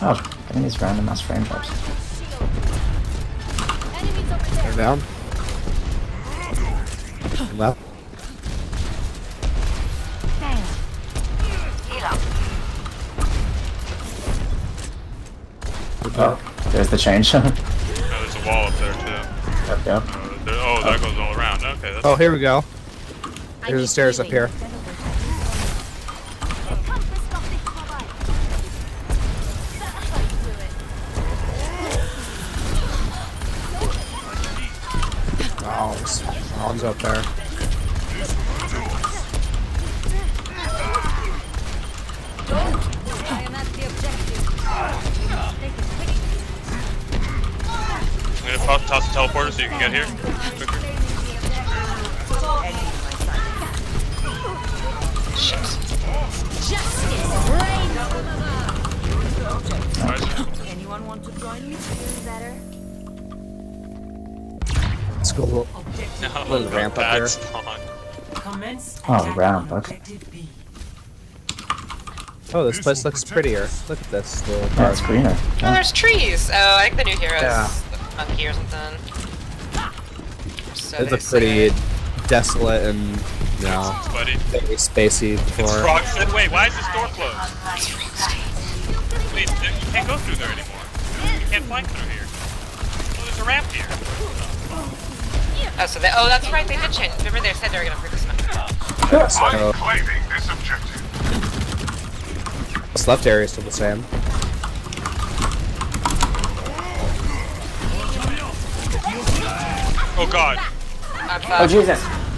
Oh, getting these random ass frame drops. They're down. Left. Oh, there's the change. Yep, There's a wall up there too. yep. Oh, that goes all around. Okay. That's Oh, here we go. There's the stairs up here. Oh, Spawn's up there. I'm gonna toss the teleporter so you can get here quicker. Nice. Anyone want to join me? Better. Let's go. No, Little ramp up bad here. spawn. Oh, ramp, okay. Oh, this place looks prettier. Look at this little Yeah, park. it's greener. Oh, Yeah. there's trees. Oh, I think the new hero's Yeah. the monkey or something. So It's they a pretty say. desolate and, you know, Buddy. very spacey It's before. Frogstead. Wait, why is this door closed? Wait, you can't go through there anymore. You can't flank through here. Oh, there's a ramp here. Oh, so they. Oh, that's right. They did change. Remember they said they were gonna put this map. So, Claiming this objective. this left area is still the same. Oh god. Oh, Jesus!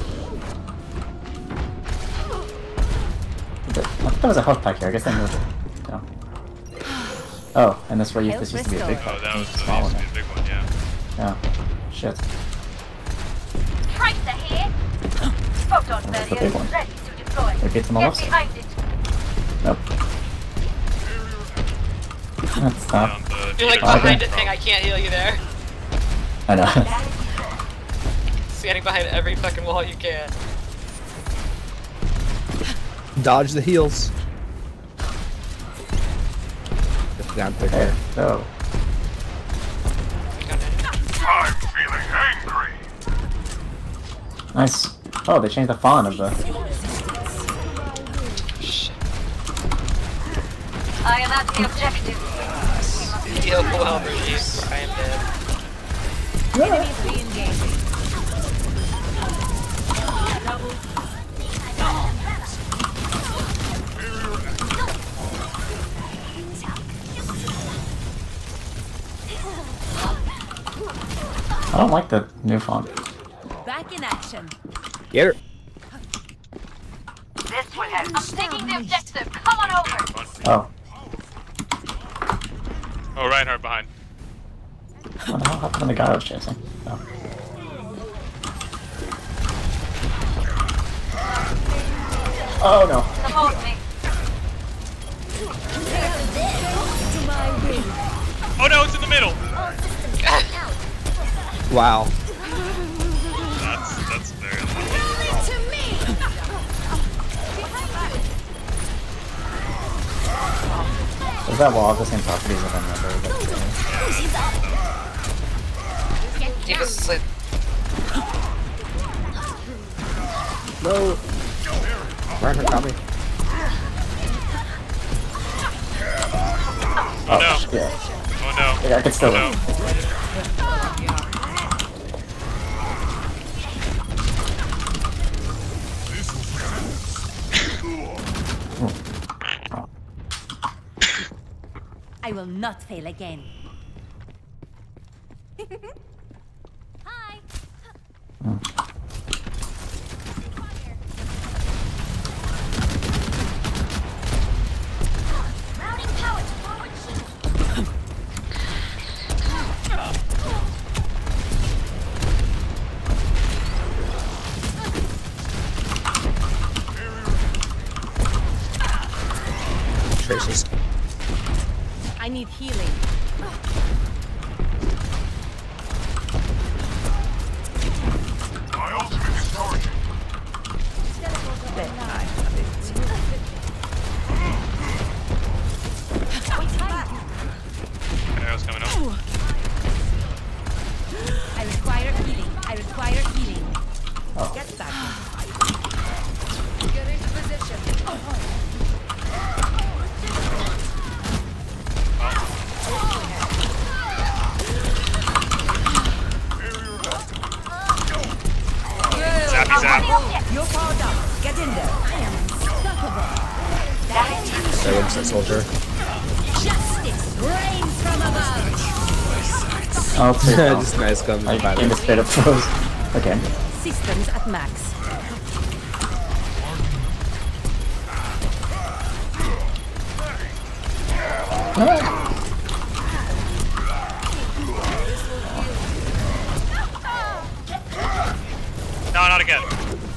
I thought there was a health pack here. I guess they moved it. No. Oh, and this used to be a big Oh, pack. that was the Small one. big one, yeah. Yeah. Shit. Tracer here. Photon That's the big one. ready to deploy. They beat them all Get up. behind it. Nope. Let's stop. On the You're like Oh, okay. behind it thing. I can't heal you there. I know. Standing behind every fucking wall you can. Dodge the heels. Get down quick Okay, here. so. I'm feeling angry. Nice. Oh, they changed the font of the. I am at the objective. Heal well, Brigitte. I am dead. I don't like the new font. Back in action. Get her. This will help. I'm taking the objective. Come on over. Oh. Oh, Reinhardt behind. What the hell happened to the guy I was chasing? Oh. Oh no. Support me. Oh no, it's in the middle! Wow. That's very unlucky. Does that wall have the same properties of any other? Keep us asleep. No. Reinhardt got me. Oh no. Yeah. Oh no. Yeah, I could still Oh win. no. I will not fail again. Hi. Routing power to forward shield. Traces. I need healing. My ultimate is charging. He's out. You're powered up. Get in there. I am unstoppable. There wins that soldier. Justice reigns from above. Oh, please don't. Just nice guns in I the battle. came to straight up froze. Okay. Systems at max. No, not again.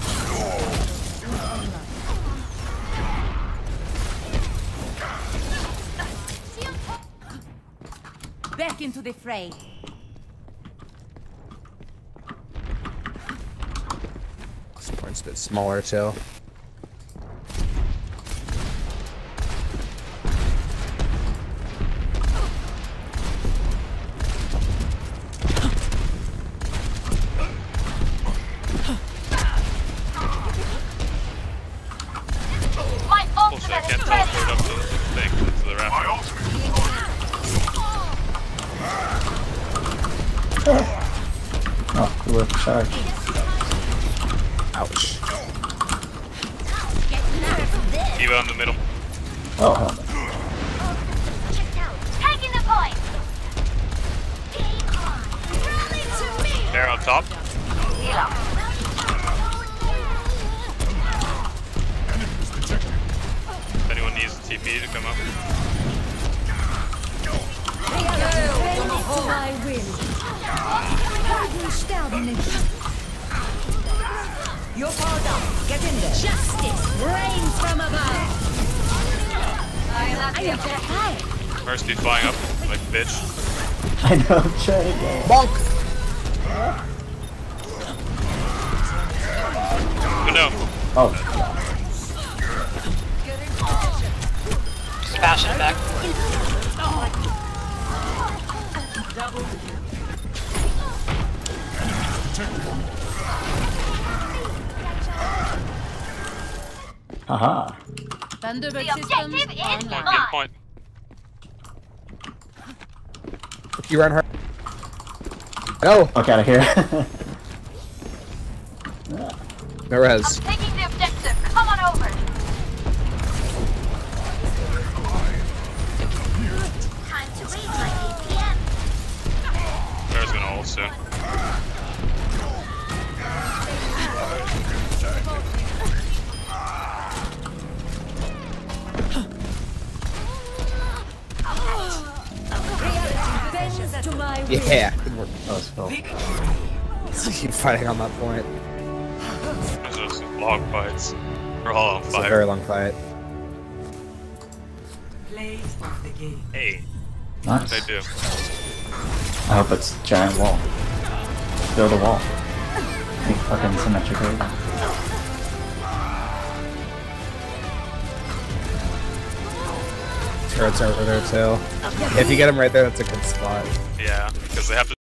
Back into the fray. This one's a bit smaller too. My Bullshit, I ultimate can't is ready. teleport up to the thing, to the My raft. ultimate is charging. Oh, you were charged. Ouch. Eva in the middle. Oh, hell. Taking the point. Bear on top. If anyone needs a TP to come up. I will. You're powered up. Get in there. Justice reigns from above. I am high. Mercy flying up like a bitch. I know, I'm trying to go. Bonk! But no. Oh, Sebastian back. haha. Thunderbird The systems objective is online. Good mine. point. You run her. No! Fuck out of here. No res. Taking the objective. Come on over. Time to reach my APM. Bear's gonna ult soon. Bends to my will. Yeah, good work. That was Phil. Keep fighting on that point. Those are some long fights. We're all on It's a fire. very long fight. Hey, Nice. they do. I hope it's giant wall. Build a wall. Make fucking symmetrical. Turrets are over there too. If you get them right there, that's a good spot. Yeah, because they have to